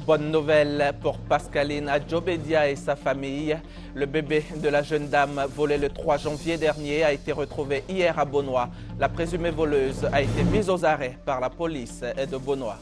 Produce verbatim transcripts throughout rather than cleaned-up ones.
Bonne nouvelle pour Pascaline Adjobedia et sa famille. Le bébé de la jeune dame volé le trois janvier dernier a été retrouvé hier à Beaunois. La présumée voleuse a été mise aux arrêts par la police de Beaunois.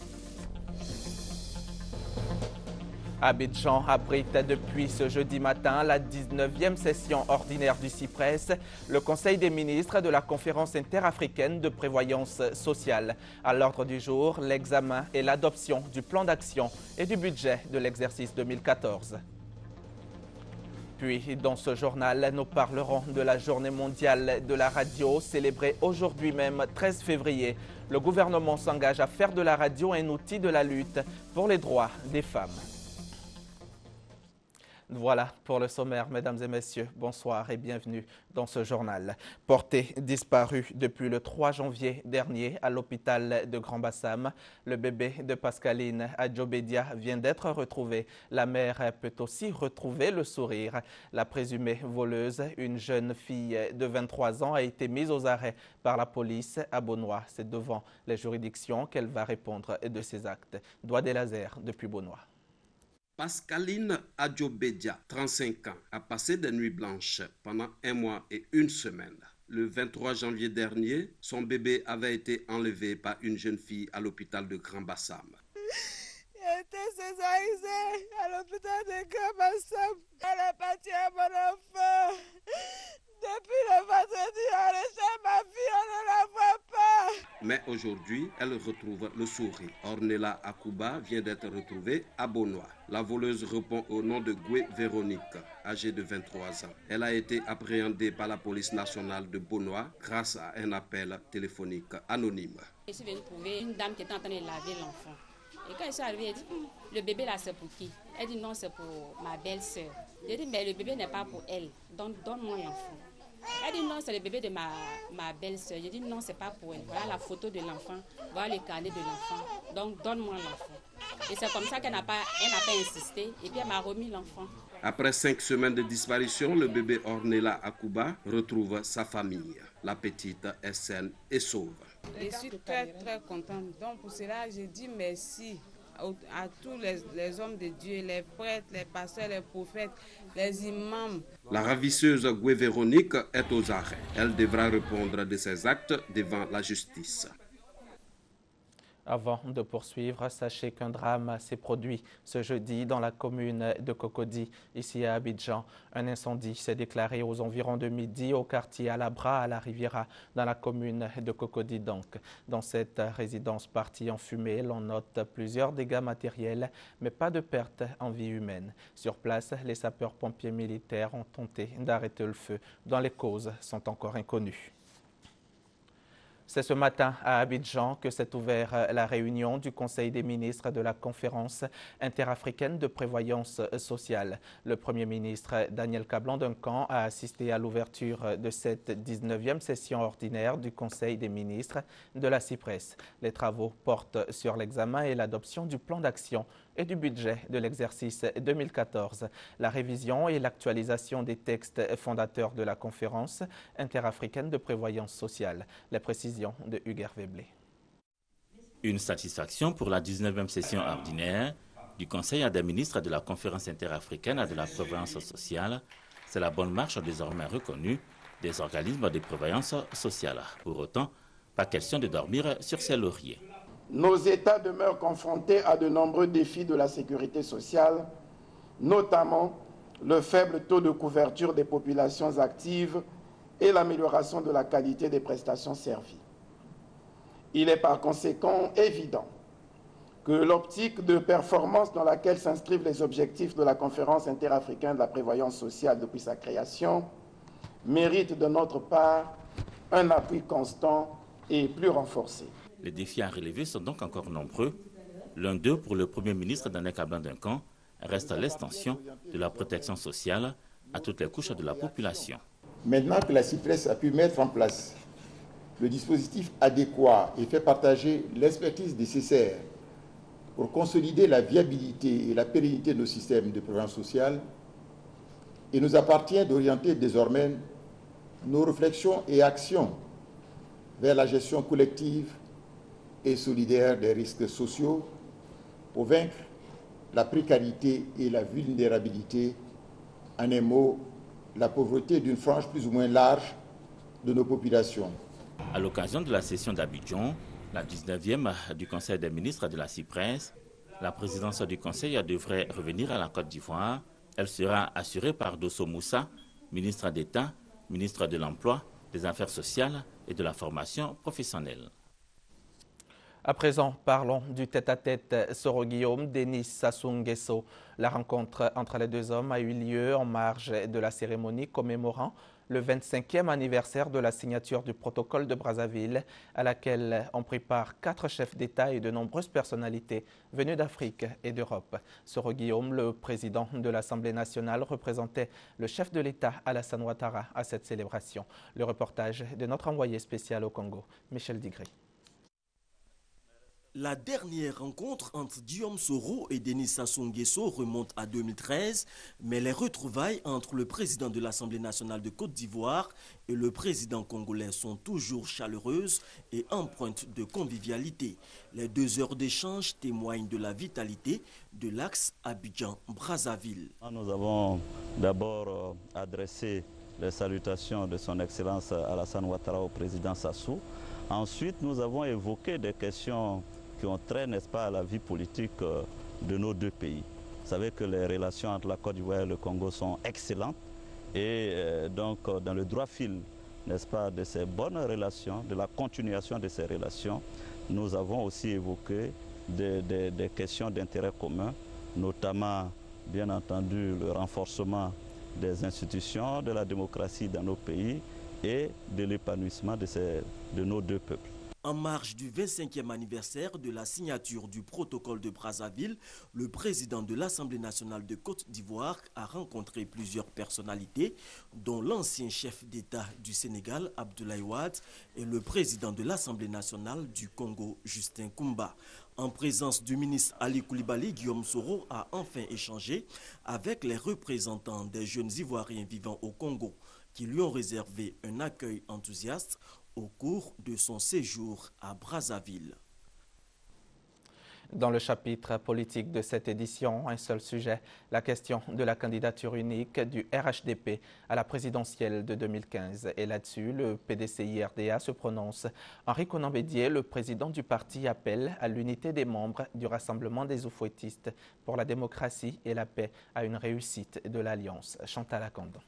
Abidjan abrite depuis ce jeudi matin la dix-neuvième session ordinaire du CIPRES, le Conseil des ministres de la Conférence interafricaine de prévoyance sociale. À l'ordre du jour, l'examen et l'adoption du plan d'action et du budget de l'exercice deux mille quatorze. Puis, dans ce journal, nous parlerons de la Journée mondiale de la radio, célébrée aujourd'hui même, treize février. Le gouvernement s'engage à faire de la radio un outil de la lutte pour les droits des femmes. Voilà pour le sommaire, mesdames et messieurs. Bonsoir et bienvenue dans ce journal. Porté disparu depuis le trois janvier dernier à l'hôpital de Grand Bassam, le bébé de Pascaline Adjobedia vient d'être retrouvé. La mère peut aussi retrouver le sourire. La présumée voleuse, une jeune fille de vingt-trois ans, a été mise aux arrêts par la police à Beaunois. C'est devant les juridictions qu'elle va répondre de ses actes. Doigt des lasers depuis Beaunois. Pascaline Adjobedia, trente-cinq ans, a passé des nuits blanches pendant un mois et une semaine. Le vingt-trois janvier dernier, son bébé avait été enlevé par une jeune fille à l'hôpital de Grand Bassam. J'étais césarisée à l'hôpital de Grand Bassam. Elle est partie à mon enfant. Depuis le vendredi, on recherche ma fille, on ne la voit pas. Mais aujourd'hui, elle retrouve le sourire. Ornella Akuba vient d'être retrouvée à Beaunois. La voleuse répond au nom de Goué Véronique, âgée de vingt-trois ans. Elle a été appréhendée par la police nationale de Beaunois grâce à un appel téléphonique anonyme. Je suis venue trouver une dame qui était en train de laver l'enfant. Et quand je suis arrivée, elle dit, hm, le bébé là c'est pour qui? Elle dit non, c'est pour ma belle-sœur. J'ai dit, mais le bébé n'est pas pour elle, donc donne-moi l'enfant. Elle dit non, c'est le bébé de ma, ma belle-sœur. J'ai dit non, c'est pas pour elle. Voilà la photo de l'enfant, voilà le carnet de l'enfant. Donc donne-moi l'enfant. Et c'est comme ça qu'elle n'a pas, elle n'a pas insisté. Et puis elle m'a remis l'enfant. Après cinq semaines de disparition, le bébé Ornella Akuba retrouve sa famille. La petite est saine et sauve. Je suis très très contente. Donc pour cela, je dis merci à tous les, les hommes de Dieu, les prêtres, les pasteurs, les prophètes, les imams. La ravisseuse Goué Véronique est aux arrêts. Elle devra répondre de ses actes devant la justice. Avant de poursuivre, sachez qu'un drame s'est produit ce jeudi dans la commune de Cocody, ici à Abidjan. Un incendie s'est déclaré aux environs de midi au quartier Alabra à la Riviera, dans la commune de Cocody donc. Dans cette résidence partie en fumée, l'on note plusieurs dégâts matériels, mais pas de perte en vie humaine. Sur place, les sapeurs-pompiers militaires ont tenté d'arrêter le feu, dont les causes sont encore inconnues. C'est ce matin à Abidjan que s'est ouverte la réunion du Conseil des ministres de la Conférence interafricaine de prévoyance sociale. Le Premier ministre Daniel Kablan-Duncan a assisté à l'ouverture de cette dix-neuvième session ordinaire du Conseil des ministres de la CIPRES. Les travaux portent sur l'examen et l'adoption du plan d'action et du budget de l'exercice deux mille quatorze, la révision et l'actualisation des textes fondateurs de la Conférence interafricaine de prévoyance sociale. Les précisions de Hugues Hervé Blé. Une satisfaction pour la dix-neuvième session ordinaire du Conseil des ministres de la Conférence interafricaine de la prévoyance sociale. C'est la bonne marche désormais reconnue des organismes de prévoyance sociale. Pour autant, pas question de dormir sur ses lauriers. Nos États demeurent confrontés à de nombreux défis de la sécurité sociale, notamment le faible taux de couverture des populations actives et l'amélioration de la qualité des prestations servies. Il est par conséquent évident que l'optique de performance dans laquelle s'inscrivent les objectifs de la Conférence interafricaine de la prévoyance sociale depuis sa création mérite de notre part un appui constant et plus renforcé. Les défis à relever sont donc encore nombreux. L'un d'eux, pour le Premier ministre Daniel Kablan-Duncan, reste l'extension de la protection sociale à toutes les couches de la population. Maintenant que la CIPRES a pu mettre en place le dispositif adéquat et fait partager l'expertise nécessaire pour consolider la viabilité et la pérennité de nos systèmes de prévoyance sociale, il nous appartient d'orienter désormais nos réflexions et actions vers la gestion collective et solidaire des risques sociaux pour vaincre la précarité et la vulnérabilité, en un mot, la pauvreté d'une frange plus ou moins large de nos populations. À l'occasion de la session d'Abidjan, la dix-neuvième du Conseil des ministres de la CIPRES, la présidence du Conseil devrait revenir à la Côte d'Ivoire. Elle sera assurée par Dosso Moussa, ministre d'État, ministre de l'Emploi, des Affaires sociales et de la formation professionnelle. À présent, parlons du tête-à-tête Soro Guillaume, Denis Sassou Nguesso. La rencontre entre les deux hommes a eu lieu en marge de la cérémonie commémorant le vingt-cinquième anniversaire de la signature du protocole de Brazzaville, à laquelle ont pris part quatre chefs d'État et de nombreuses personnalités venues d'Afrique et d'Europe. Soro Guillaume, le président de l'Assemblée nationale, représentait le chef de l'État Alassane Ouattara à cette célébration. Le reportage de notre envoyé spécial au Congo, Michel Digré. La dernière rencontre entre Guillaume Soro et Denis Sassou Nguesso remonte à deux mille treize, mais les retrouvailles entre le président de l'Assemblée nationale de Côte d'Ivoire et le président congolais sont toujours chaleureuses et empreintes de convivialité. Les deux heures d'échange témoignent de la vitalité de l'axe Abidjan-Brazzaville. Nous avons d'abord adressé les salutations de son Excellence Alassane Ouattara au président Sassou. Ensuite, nous avons évoqué des questions qui ont trait, n'est-ce pas, à la vie politique de nos deux pays. Vous savez que les relations entre la Côte d'Ivoire et le Congo sont excellentes et euh, donc dans le droit fil, n'est-ce pas, de ces bonnes relations, de la continuation de ces relations, nous avons aussi évoqué des, des, des questions d'intérêt commun, notamment, bien entendu, le renforcement des institutions, de la démocratie dans nos pays et de l'épanouissement de, ces, de nos deux peuples. En marge du vingt-cinquième anniversaire de la signature du protocole de Brazzaville, le président de l'Assemblée nationale de Côte d'Ivoire a rencontré plusieurs personnalités, dont l'ancien chef d'État du Sénégal, Abdoulaye Wade, et le président de l'Assemblée nationale du Congo, Justin Koumba. En présence du ministre Ali Koulibaly, Guillaume Soro a enfin échangé avec les représentants des jeunes Ivoiriens vivant au Congo, qui lui ont réservé un accueil enthousiaste au cours de son séjour à Brazzaville. Dans le chapitre politique de cette édition, un seul sujet, la question de la candidature unique du R H D P à la présidentielle de deux mille quinze. Et là-dessus, le P D C I R D A se prononce. Henri Konan Bédié, le président du parti, appelle à l'unité des membres du Rassemblement des Oufouettistes pour la démocratie et la paix à une réussite de l'Alliance. Chantal Akandon.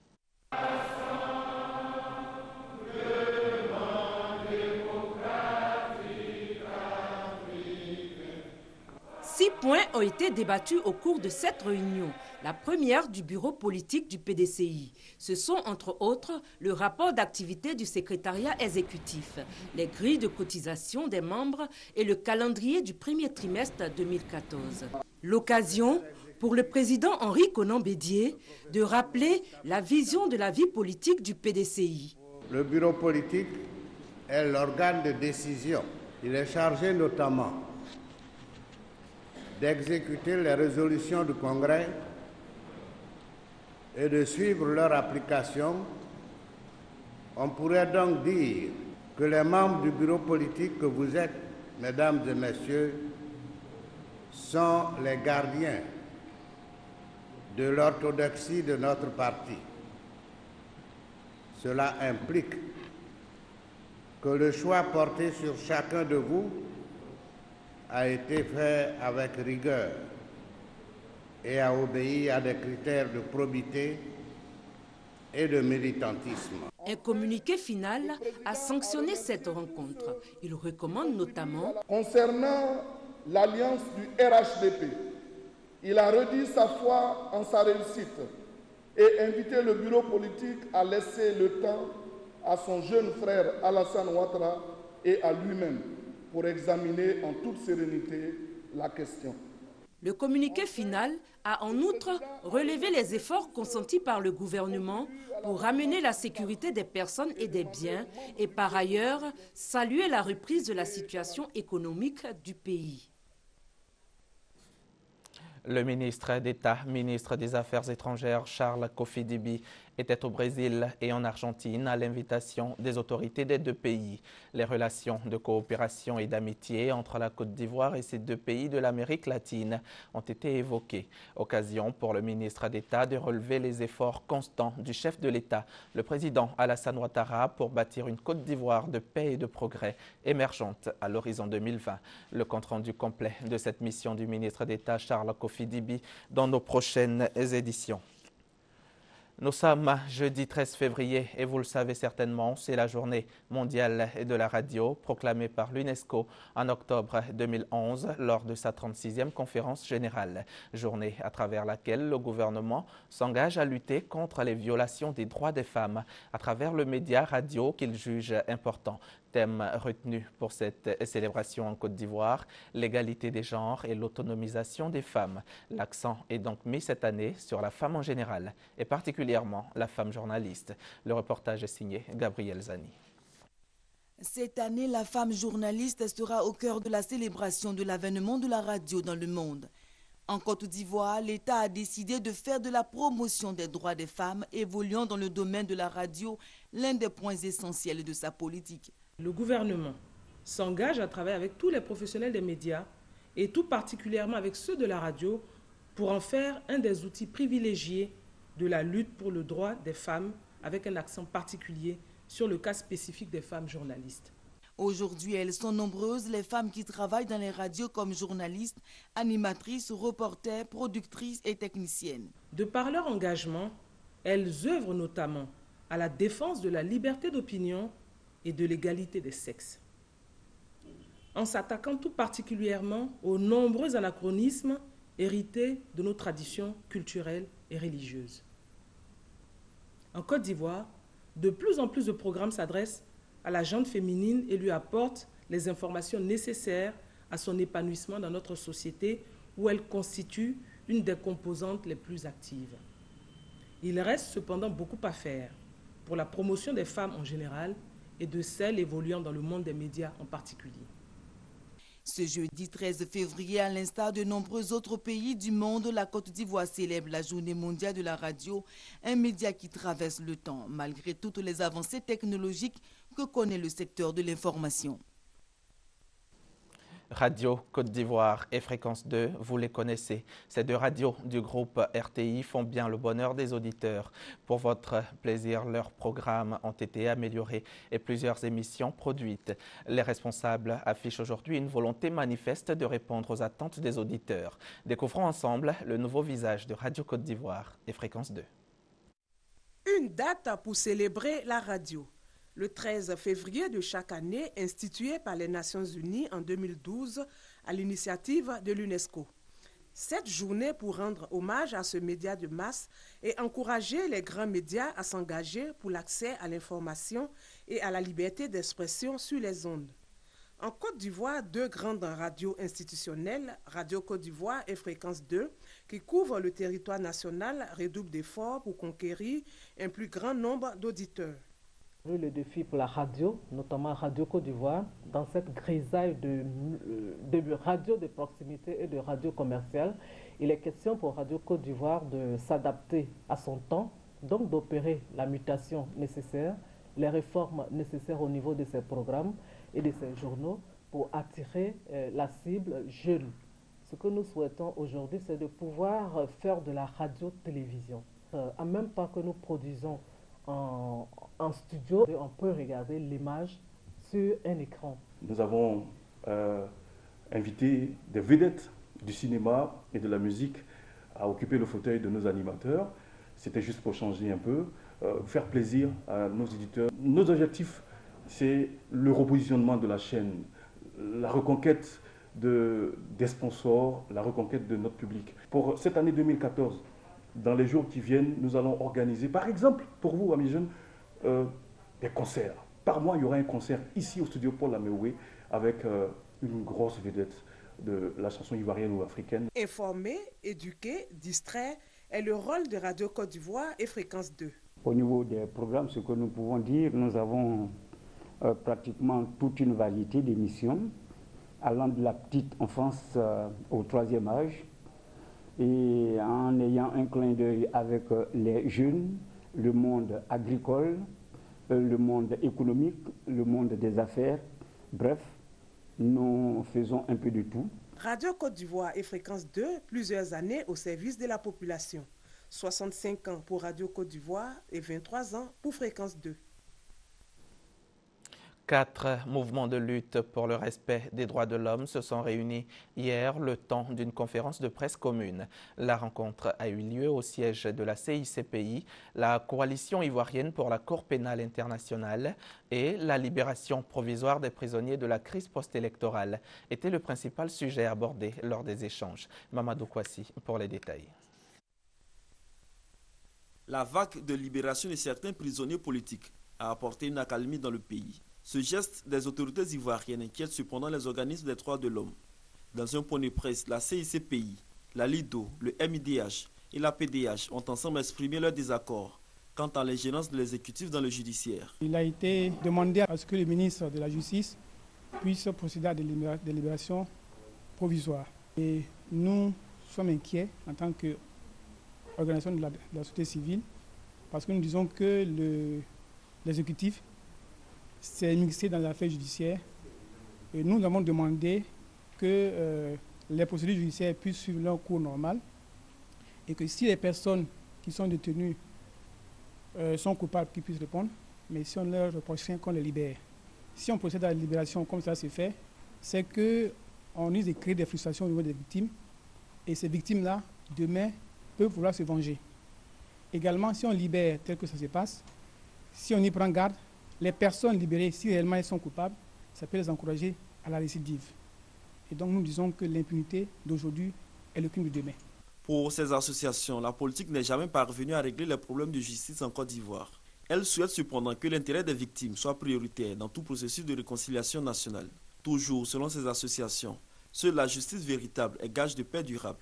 Six points ont été débattus au cours de cette réunion, la première du bureau politique du P D C I. Ce sont entre autres le rapport d'activité du secrétariat exécutif, les grilles de cotisation des membres et le calendrier du premier trimestre deux mille quatorze. L'occasion pour le président Henri Konan Bédié de rappeler la vision de la vie politique du P D C I. Le bureau politique est l'organe de décision. Il est chargé notamment d'exécuter les résolutions du Congrès et de suivre leur application. On pourrait donc dire que les membres du bureau politique que vous êtes, mesdames et messieurs, sont les gardiens de l'orthodoxie de notre parti. Cela implique que le choix porté sur chacun de vous a été fait avec rigueur et a obéi à des critères de probité et de militantisme. Un communiqué final a sanctionné cette rencontre. Il recommande notamment... Concernant l'alliance du R H D P, il a redit sa foi en sa réussite et invité le bureau politique à laisser le temps à son jeune frère Alassane Ouattara et à lui-même pour examiner en toute sérénité la question. Le communiqué final a en outre relevé les efforts consentis par le gouvernement pour ramener la sécurité des personnes et des biens et par ailleurs saluer la reprise de la situation économique du pays. Le ministre d'État, ministre des Affaires étrangères, Charles Kofi Dibi, était au Brésil et en Argentine à l'invitation des autorités des deux pays. Les relations de coopération et d'amitié entre la Côte d'Ivoire et ces deux pays de l'Amérique latine ont été évoquées. Occasion pour le ministre d'État de relever les efforts constants du chef de l'État, le président Alassane Ouattara, pour bâtir une Côte d'Ivoire de paix et de progrès émergente à l'horizon deux mille vingt. Le compte-rendu complet de cette mission du ministre d'État Charles Kofi Dibi dans nos prochaines éditions. Nous sommes jeudi treize février et vous le savez certainement, c'est la journée mondiale de la radio proclamée par l'UNESCO en octobre deux mille onze lors de sa trente-sixième conférence générale. Journée à travers laquelle le gouvernement s'engage à lutter contre les violations des droits des femmes à travers le média radio qu'il juge important. Thème retenu pour cette célébration en Côte d'Ivoire, l'égalité des genres et l'autonomisation des femmes. L'accent est donc mis cette année sur la femme en général et particulièrement la femme journaliste. Le reportage est signé Gabriel Zani. Cette année, la femme journaliste sera au cœur de la célébration de l'avènement de la radio dans le monde. En Côte d'Ivoire, l'État a décidé de faire de la promotion des droits des femmes évoluant dans le domaine de la radio l'un des points essentiels de sa politique. Le gouvernement s'engage à travailler avec tous les professionnels des médias et tout particulièrement avec ceux de la radio pour en faire un des outils privilégiés de la lutte pour le droit des femmes avec un accent particulier sur le cas spécifique des femmes journalistes. Aujourd'hui, elles sont nombreuses, les femmes qui travaillent dans les radios comme journalistes, animatrices, reporters, productrices et techniciennes. De par leur engagement, elles œuvrent notamment à la défense de la liberté d'opinion et de l'égalité des sexes, en s'attaquant tout particulièrement aux nombreux anachronismes hérités de nos traditions culturelles et religieuses. En Côte d'Ivoire, de plus en plus de programmes s'adressent à la gente féminine et lui apportent les informations nécessaires à son épanouissement dans notre société où elle constitue une des composantes les plus actives. Il reste cependant beaucoup à faire pour la promotion des femmes en général et de celles évoluant dans le monde des médias en particulier. Ce jeudi treize février, à l'instar de nombreux autres pays du monde, la Côte d'Ivoire célèbre la Journée mondiale de la radio, un média qui traverse le temps, malgré toutes les avancées technologiques que connaît le secteur de l'information. Radio Côte d'Ivoire et Fréquence deux, vous les connaissez. Ces deux radios du groupe R T I font bien le bonheur des auditeurs. Pour votre plaisir, leurs programmes ont été améliorés et plusieurs émissions produites. Les responsables affichent aujourd'hui une volonté manifeste de répondre aux attentes des auditeurs. Découvrons ensemble le nouveau visage de Radio Côte d'Ivoire et Fréquence deux. Une date pour célébrer la radio. Le treize février de chaque année, institué par les Nations Unies en deux mille douze à l'initiative de l'UNESCO. Cette journée pour rendre hommage à ce média de masse et encourager les grands médias à s'engager pour l'accès à l'information et à la liberté d'expression sur les ondes. En Côte d'Ivoire, deux grandes radios institutionnelles, Radio Côte d'Ivoire et Fréquence deux, qui couvrent le territoire national, redoublent d'efforts pour conquérir un plus grand nombre d'auditeurs. Le défi pour la radio, notamment Radio Côte d'Ivoire, dans cette grisaille de, de radio de proximité et de radio commerciale, il est question pour Radio Côte d'Ivoire de s'adapter à son temps, donc d'opérer la mutation nécessaire, les réformes nécessaires au niveau de ses programmes et de ses journaux pour attirer euh, la cible jeune. Ce que nous souhaitons aujourd'hui, c'est de pouvoir faire de la radio-télévision. Euh, en même temps que nous produisons En, en studio, on peut regarder l'image sur un écran. Nous avons euh, invité des vedettes du cinéma et de la musique à occuper le fauteuil de nos animateurs. C'était juste pour changer un peu, euh, faire plaisir à nos éditeurs. Nos objectifs, c'est le repositionnement de la chaîne, la reconquête de, des sponsors, la reconquête de notre public. Pour cette année deux mille quatorze, dans les jours qui viennent, nous allons organiser, par exemple, pour vous, amis jeunes, euh, des concerts. Par mois, il y aura un concert ici au studio Paul Améoué avec euh, une grosse vedette de la chanson ivoirienne ou africaine. Informer, éduquer, distraire est le rôle de Radio Côte d'Ivoire et Fréquence deux. Au niveau des programmes, ce que nous pouvons dire, nous avons euh, pratiquement toute une variété d'émissions allant de la petite enfance euh, au troisième âge, et en ayant un clin d'œil avec les jeunes, le monde agricole, le monde économique, le monde des affaires. Bref, nous faisons un peu de tout. Radio Côte d'Ivoire et Fréquence deux, plusieurs années au service de la population. soixante-cinq ans pour Radio Côte d'Ivoire et vingt-trois ans pour Fréquence deux. Quatre mouvements de lutte pour le respect des droits de l'homme se sont réunis hier le temps d'une conférence de presse commune. La rencontre a eu lieu au siège de la C I C P I, la Coalition ivoirienne pour la Cour pénale internationale et la libération provisoire des prisonniers de la crise post-électorale était le principal sujet abordé lors des échanges. Mamadou Kwasi pour les détails. La vague de libération de certains prisonniers politiques a apporté une accalmie dans le pays. Ce geste des autorités ivoiriennes inquiète cependant les organismes des droits de l'homme. Dans un point de presse, la C I C P I, la LIDO, le M I D H et la P D H ont ensemble exprimé leur désaccord quant à l'ingérence de l'exécutif dans le judiciaire. Il a été demandé à ce que le ministre de la Justice puisse procéder à des libérations provisoires. Et nous sommes inquiets en tant qu'organisation de, de la société civile parce que nous disons que l'exécutif s'est mixé dans les affaires judiciaires et nous avons demandé que euh, les procédures judiciaires puissent suivre leur cours normal et que si les personnes qui sont détenues euh, sont coupables, qu'ils puissent répondre, mais si on leur reproche rien, qu'on les libère. Si on procède à la libération comme ça se fait, c'est qu'on risque de créer des frustrations au niveau des victimes et ces victimes-là, demain, peuvent vouloir se venger. Également, si on libère tel que ça se passe, si on y prend garde, les personnes libérées, si réellement elles sont coupables, ça peut les encourager à la récidive. Et donc nous disons que l'impunité d'aujourd'hui est le crime de demain. Pour ces associations, la politique n'est jamais parvenue à régler les problèmes de justice en Côte d'Ivoire. Elles souhaitent cependant que l'intérêt des victimes soit prioritaire dans tout processus de réconciliation nationale. Toujours, selon ces associations, seule la justice véritable est gage de paix durable.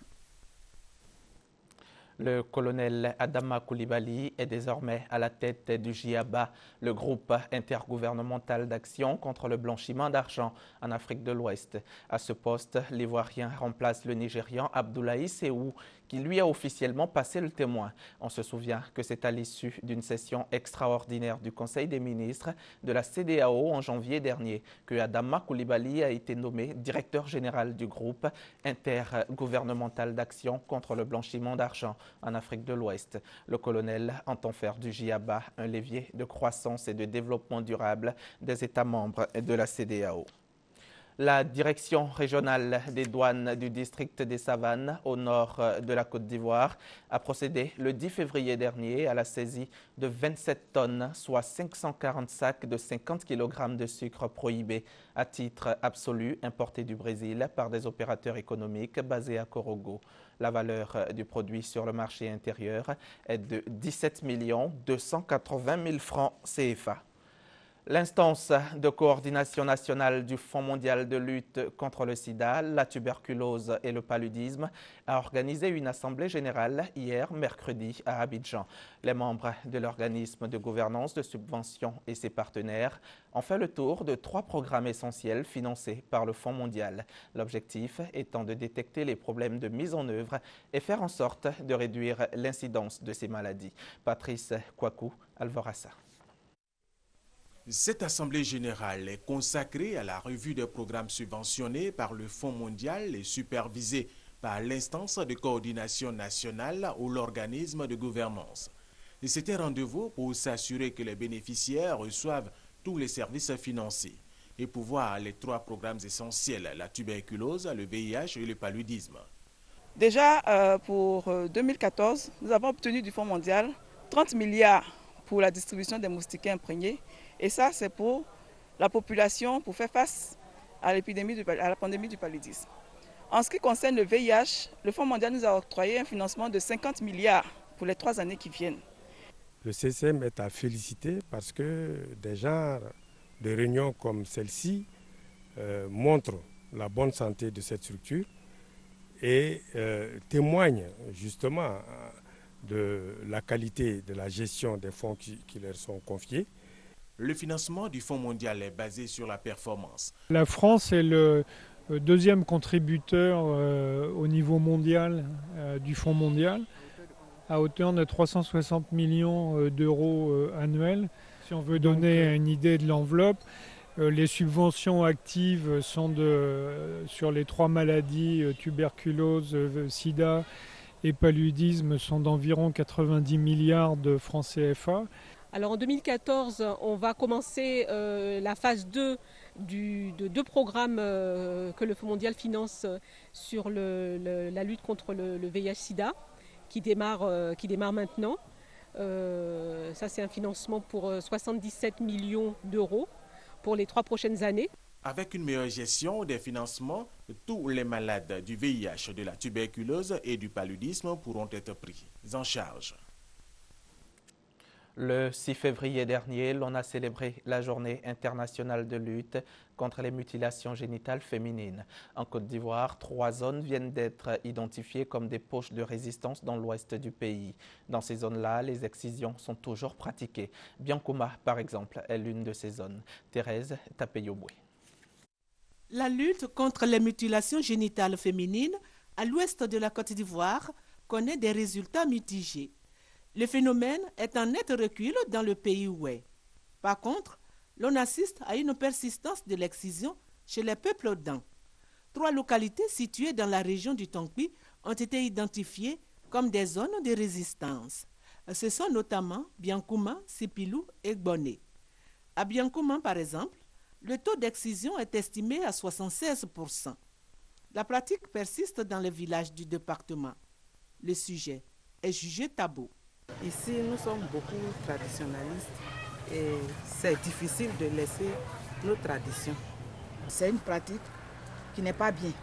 Le colonel Adama Coulibaly est désormais à la tête du J A B A, le groupe intergouvernemental d'action contre le blanchiment d'argent en Afrique de l'Ouest. À ce poste, l'Ivoirien remplace le Nigérian Abdoulaye Seou, qui lui a officiellement passé le témoin. On se souvient que c'est à l'issue d'une session extraordinaire du Conseil des ministres de la C E D E A O en janvier dernier que Adama Coulibaly a été nommé directeur général du groupe intergouvernemental d'action contre le blanchiment d'argent en Afrique de l'Ouest. Le colonel entend faire du J A B A un levier de croissance et de développement durable des États membres de la C E D E A O. La direction régionale des douanes du district des Savanes, au nord de la Côte d'Ivoire, a procédé le dix février dernier à la saisie de vingt-sept tonnes, soit cinq cent quarante sacs de cinquante kilogrammes de sucre prohibé à titre absolu importé du Brésil par des opérateurs économiques basés à Corogo. La valeur du produit sur le marché intérieur est de dix-sept millions deux cent quatre-vingt mille francs C F A. L'instance de coordination nationale du Fonds mondial de lutte contre le sida, la tuberculose et le paludisme a organisé une assemblée générale hier, mercredi, à Abidjan. Les membres de l'organisme de gouvernance de subvention et ses partenaires ont fait le tour de trois programmes essentiels financés par le Fonds mondial. L'objectif étant de détecter les problèmes de mise en œuvre et faire en sorte de réduire l'incidence de ces maladies. Patrice Kwaku, Alvorassa. Cette assemblée générale est consacrée à la revue des programmes subventionnés par le Fonds mondial et supervisée par l'instance de coordination nationale ou l'organisme de gouvernance. C'est un rendez-vous pour s'assurer que les bénéficiaires reçoivent tous les services financés et pour voir les trois programmes essentiels, la tuberculose, le V I H et le paludisme. Déjà, euh, pour deux mille quatorze, nous avons obtenu du Fonds mondial trente milliards pour la distribution des moustiquaires imprégnés. Et ça, c'est pour la population, pour faire face à l'épidémie, à la pandémie du paludisme. En ce qui concerne le V I H, le Fonds mondial nous a octroyé un financement de cinquante milliards pour les trois années qui viennent. Le C C M est à féliciter parce que des genres de réunions comme celle-ci euh, montrent la bonne santé de cette structure et euh, témoignent justement de la qualité de la gestion des fonds qui, qui leur sont confiés. Le financement du Fonds mondial est basé sur la performance. La France est le deuxième contributeur euh, au niveau mondial euh, du Fonds mondial. à hauteur de trois cent soixante millions d'euros annuels. Si on veut donner Donc, une idée de l'enveloppe, les subventions actives sont de, sur les trois maladies, tuberculose, sida et paludisme, sont d'environ quatre-vingt-dix milliards de francs C F A. Alors en deux mille quatorze, on va commencer euh, la phase deux du, de deux programmes euh, que le Fonds mondial finance sur le, le, la lutte contre le, le V I H sida, qui démarre, euh, qui démarre maintenant. Euh, ça, c'est un financement pour soixante-dix-sept millions d'euros pour les trois prochaines années. Avec une meilleure gestion des financements, tous les malades du V I H, de la tuberculose et du paludisme pourront être pris en charge. Le six février dernier, l'on a célébré la journée internationale de lutte contre les mutilations génitales féminines. En Côte d'Ivoire, trois zones viennent d'être identifiées comme des poches de résistance dans l'ouest du pays. Dans ces zones-là, les excisions sont toujours pratiquées. Biancouma, par exemple, est l'une de ces zones. Thérèse Tapeyoboué. La lutte contre les mutilations génitales féminines à l'ouest de la Côte d'Ivoire connaît des résultats mitigés. Le phénomène est en net recul dans le pays ouest. Par contre, l'on assiste à une persistance de l'excision chez les peuples dans. Trois localités situées dans la région du Tonkpi ont été identifiées comme des zones de résistance. Ce sont notamment Biancouma, Sipilou et Gboné. À Biancouma, par exemple, le taux d'excision est estimé à soixante-seize pour cent. La pratique persiste dans les villages du département. Le sujet est jugé tabou. Ici, nous sommes beaucoup traditionnalistes et c'est difficile de laisser nos traditions. C'est une pratique qui n'est pas bien.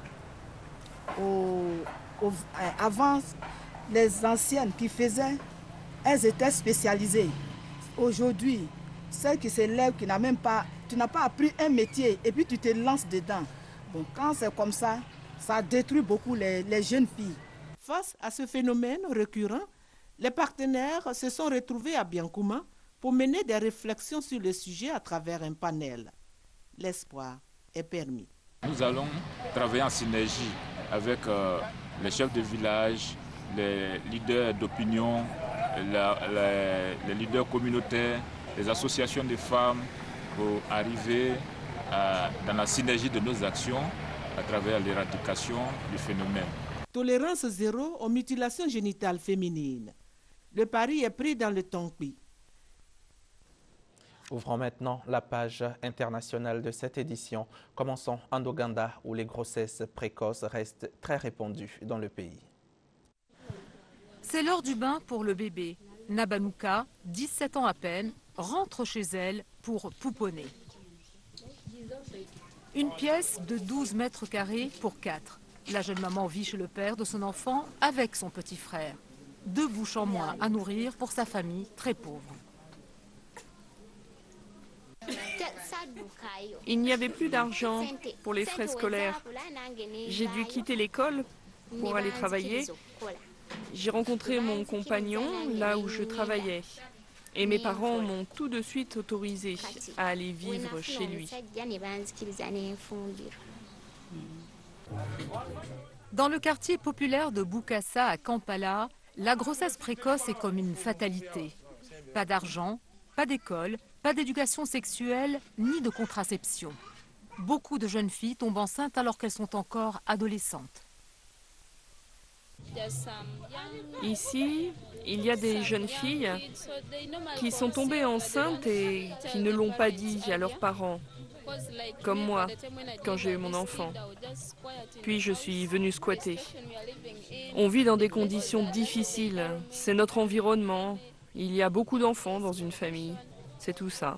Au, au, avant, les anciennes qui faisaient, elles étaient spécialisées. Aujourd'hui, celles qui se lèvent, qui n'a même pas, tu n'as pas appris un métier et puis tu te lances dedans. Bon, quand c'est comme ça, ça détruit beaucoup les, les jeunes filles. Face à ce phénomène récurrent, les partenaires se sont retrouvés à Biancouma pour mener des réflexions sur le sujet à travers un panel. L'espoir est permis. Nous allons travailler en synergie avec euh, les chefs de village, les leaders d'opinion, la, les, les leaders communautaires, les associations de femmes pour arriver à, dans la synergie de nos actions à travers l'éradication du phénomène. Tolérance zéro aux mutilations génitales féminines. Le pari est pris dans le Tonkpi. Ouvrons maintenant la page internationale de cette édition. Commençons en Ouganda, où les grossesses précoces restent très répandues dans le pays. C'est l'heure du bain pour le bébé. Nabanuka, dix-sept ans à peine, rentre chez elle pour pouponner. Une pièce de douze mètres carrés pour quatre. La jeune maman vit chez le père de son enfant avec son petit frère. Deux bouches en moins à nourrir pour sa famille très pauvre. Il n'y avait plus d'argent pour les frais scolaires. J'ai dû quitter l'école pour aller travailler. J'ai rencontré mon compagnon là où je travaillais. Et mes parents m'ont tout de suite autorisé à aller vivre chez lui. Dans le quartier populaire de Bukassa à Kampala, la grossesse précoce est comme une fatalité. Pas d'argent, pas d'école, pas d'éducation sexuelle, ni de contraception. Beaucoup de jeunes filles tombent enceintes alors qu'elles sont encore adolescentes. Ici, il y a des jeunes filles qui sont tombées enceintes et qui ne l'ont pas dit à leurs parents, comme moi, quand j'ai eu mon enfant. Puis je suis venue squatter. On vit dans des conditions difficiles, c'est notre environnement. Il y a beaucoup d'enfants dans une famille, c'est tout ça.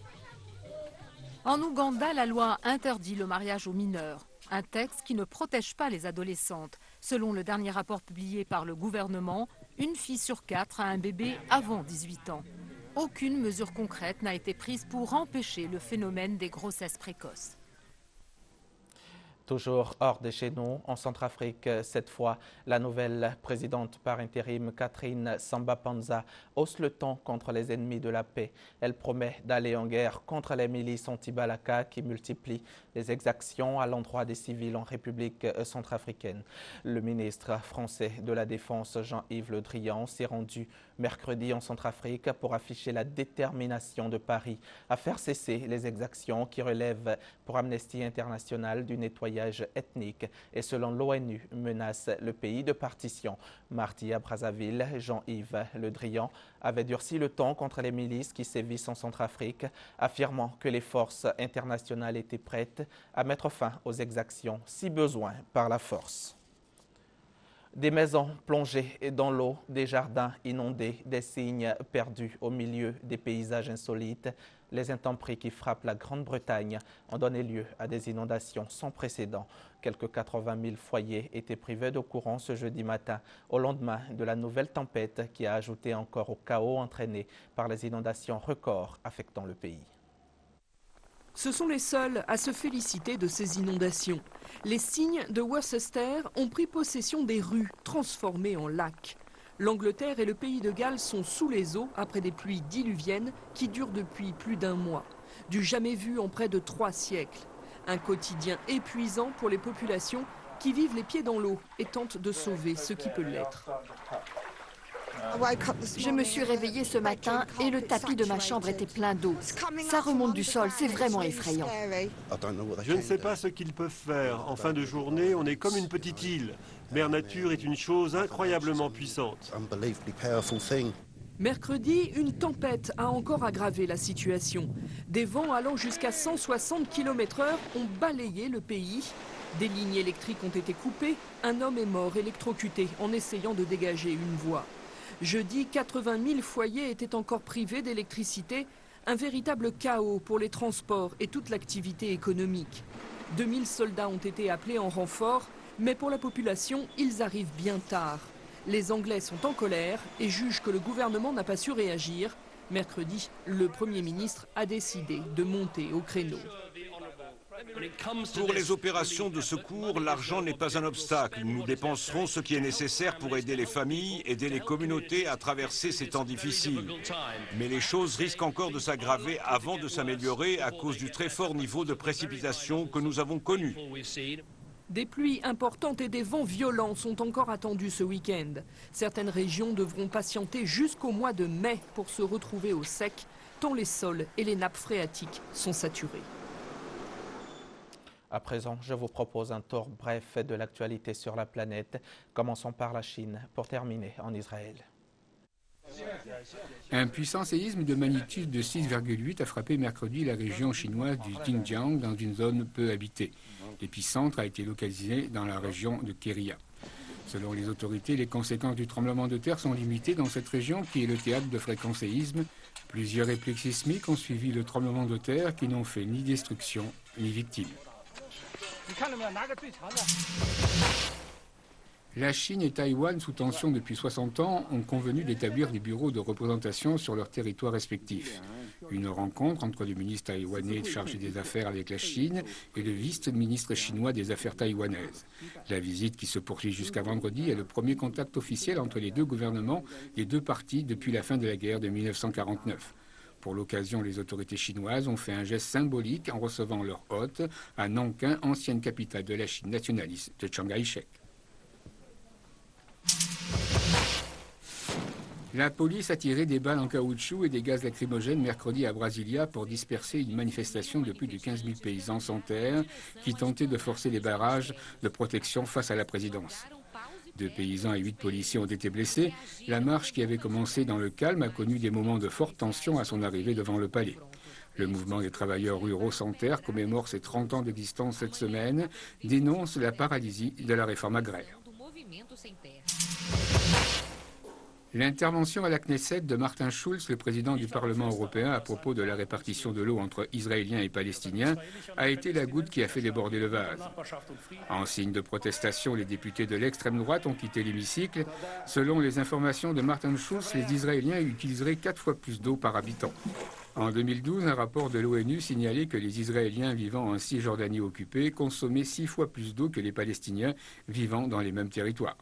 En Ouganda, la loi interdit le mariage aux mineurs, un texte qui ne protège pas les adolescentes. Selon le dernier rapport publié par le gouvernement, une fille sur quatre a un bébé avant dix-huit ans. Aucune mesure concrète n'a été prise pour empêcher le phénomène des grossesses précoces. Toujours hors de chez nous, en Centrafrique, cette fois, la nouvelle présidente par intérim, Catherine Samba-Panza, hausse le ton contre les ennemis de la paix. Elle promet d'aller en guerre contre les milices anti-Balaka qui multiplient les exactions à l'endroit des civils en République centrafricaine. Le ministre français de la Défense, Jean-Yves Le Drian, s'est rendu mercredi en Centrafrique pour afficher la détermination de Paris à faire cesser les exactions qui relèvent pour Amnesty International du nettoyage ethnique et selon l'ONU menacent le pays de partition. Mardi à Brazzaville, Jean-Yves Le Drian avait durci le ton contre les milices qui sévissent en Centrafrique, affirmant que les forces internationales étaient prêtes à mettre fin aux exactions si besoin par la force. Des maisons plongées dans l'eau, des jardins inondés, des cygnes perdus au milieu des paysages insolites. Les intempéries qui frappent la Grande-Bretagne ont donné lieu à des inondations sans précédent. Quelques quatre-vingt mille foyers étaient privés d'eau courante ce jeudi matin, au lendemain de la nouvelle tempête qui a ajouté encore au chaos entraîné par les inondations records affectant le pays. Ce sont les seuls à se féliciter de ces inondations. Les cygnes de Worcester ont pris possession des rues transformées en lacs. L'Angleterre et le pays de Galles sont sous les eaux après des pluies diluviennes qui durent depuis plus d'un mois. Du jamais vu en près de trois siècles. Un quotidien épuisant pour les populations qui vivent les pieds dans l'eau et tentent de sauver ce qui peut l'être. Je me suis réveillée ce matin et le tapis de ma chambre était plein d'eau. Ça remonte du sol, c'est vraiment effrayant. Je ne sais pas ce qu'ils peuvent faire. En fin de journée, on est comme une petite île. Mère Nature est une chose incroyablement puissante. Mercredi, une tempête a encore aggravé la situation. Des vents allant jusqu'à cent soixante kilomètres heure ont balayé le pays. Des lignes électriques ont été coupées. Un homme est mort électrocuté en essayant de dégager une voie. Jeudi, quatre-vingt mille foyers étaient encore privés d'électricité, un véritable chaos pour les transports et toute l'activité économique. deux mille soldats ont été appelés en renfort, mais pour la population, ils arrivent bien tard. Les Anglais sont en colère et jugent que le gouvernement n'a pas su réagir. Mercredi, le Premier ministre a décidé de monter au créneau. Pour les opérations de secours, l'argent n'est pas un obstacle. Nous dépenserons ce qui est nécessaire pour aider les familles, aider les communautés à traverser ces temps difficiles. Mais les choses risquent encore de s'aggraver avant de s'améliorer à cause du très fort niveau de précipitation que nous avons connu. Des pluies importantes et des vents violents sont encore attendus ce week-end. Certaines régions devront patienter jusqu'au mois de mai pour se retrouver au sec, tant les sols et les nappes phréatiques sont saturés. À présent, je vous propose un tour bref de l'actualité sur la planète. Commençons par la Chine pour terminer en Israël. Un puissant séisme de magnitude de six virgule huit a frappé mercredi la région chinoise du Xinjiang dans une zone peu habitée. L'épicentre a été localisé dans la région de Keria. Selon les autorités, les conséquences du tremblement de terre sont limitées dans cette région qui est le théâtre de fréquents séismes. Plusieurs répliques sismiques ont suivi le tremblement de terre qui n'ont fait ni destruction ni victimes. La Chine et Taïwan, sous tension depuis soixante ans, ont convenu d'établir des bureaux de représentation sur leurs territoires respectifs. Une rencontre entre le ministre taïwanais chargé des affaires avec la Chine et le vice-ministre chinois des affaires taïwanaises. La visite, qui se poursuit jusqu'à vendredi, est le premier contact officiel entre les deux gouvernements et deux parties depuis la fin de la guerre de mille neuf cent quarante-neuf. Pour l'occasion, les autorités chinoises ont fait un geste symbolique en recevant leur hôte à Nankin, ancienne capitale de la Chine nationaliste de Chiang Kai-shek. La police a tiré des balles en caoutchouc et des gaz lacrymogènes mercredi à Brasilia pour disperser une manifestation de plus de quinze mille paysans sans terre qui tentaient de forcer les barrages de protection face à la présidence. Deux paysans et huit policiers ont été blessés. La marche, qui avait commencé dans le calme, a connu des moments de forte tension à son arrivée devant le palais. Le mouvement des travailleurs ruraux sans terre commémore ses trente ans d'existence cette semaine, dénonce la paralysie de la réforme agraire. L'intervention à la Knesset de Martin Schulz, le président du Parlement européen, à propos de la répartition de l'eau entre Israéliens et Palestiniens, a été la goutte qui a fait déborder le vase. En signe de protestation, les députés de l'extrême droite ont quitté l'hémicycle. Selon les informations de Martin Schulz, les Israéliens utiliseraient quatre fois plus d'eau par habitant. En deux mille douze, un rapport de l'ONU signalait que les Israéliens vivant en Cisjordanie occupée consommaient six fois plus d'eau que les Palestiniens vivant dans les mêmes territoires.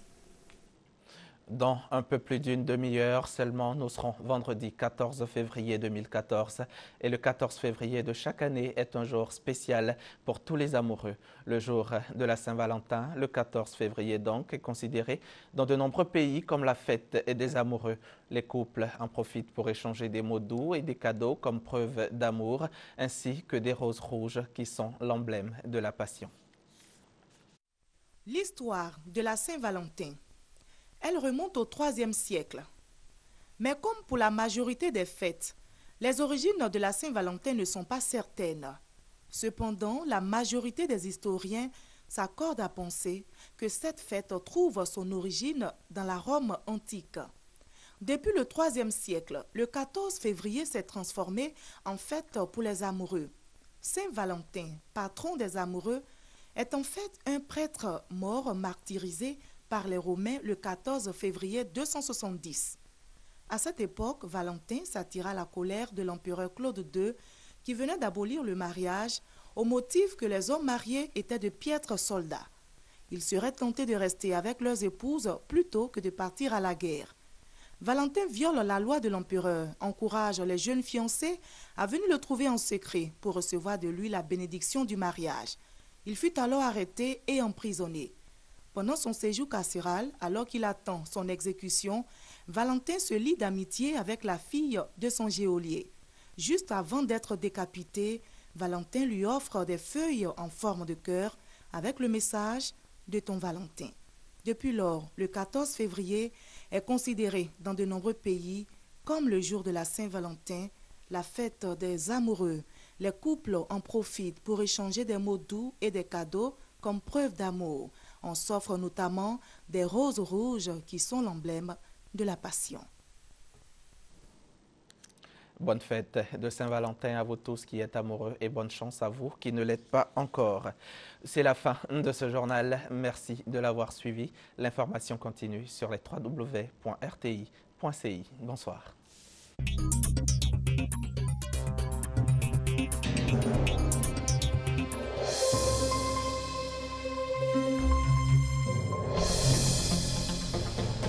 Dans un peu plus d'une demi-heure seulement, nous serons vendredi quatorze février deux mille quatorze et le quatorze février de chaque année est un jour spécial pour tous les amoureux. Le jour de la Saint-Valentin, le quatorze février donc, est considéré dans de nombreux pays comme la fête des amoureux. Les couples en profitent pour échanger des mots doux et des cadeaux comme preuve d'amour, ainsi que des roses rouges qui sont l'emblème de la passion. L'histoire de la Saint-Valentin. Elle remonte au troisième siècle. Mais comme pour la majorité des fêtes, les origines de la Saint-Valentin ne sont pas certaines. Cependant, la majorité des historiens s'accordent à penser que cette fête trouve son origine dans la Rome antique. Depuis le troisième siècle, le quatorze février s'est transformé en fête pour les amoureux. Saint Valentin, patron des amoureux, est en fait un prêtre mort martyrisé par les Romains le quatorze février deux cent soixante-dix. À cette époque, Valentin s'attira la colère de l'empereur Claude deux qui venait d'abolir le mariage au motif que les hommes mariés étaient de piètres soldats. Ils seraient tentés de rester avec leurs épouses plutôt que de partir à la guerre. Valentin viole la loi de l'empereur, encourage les jeunes fiancés à venir le trouver en secret pour recevoir de lui la bénédiction du mariage. Il fut alors arrêté et emprisonné. Pendant son séjour carcéral, alors qu'il attend son exécution, Valentin se lie d'amitié avec la fille de son geôlier. Juste avant d'être décapité, Valentin lui offre des feuilles en forme de cœur avec le message « de ton Valentin ». Depuis lors, le quatorze février est considéré dans de nombreux pays comme le jour de la Saint-Valentin, la fête des amoureux. Les couples en profitent pour échanger des mots doux et des cadeaux comme preuve d'amour. On s'offre notamment des roses rouges qui sont l'emblème de la passion. Bonne fête de Saint-Valentin à vous tous qui êtes amoureux et bonne chance à vous qui ne l'êtes pas encore. C'est la fin de ce journal. Merci de l'avoir suivi. L'information continue sur les w w w point r t i point c i. Bonsoir.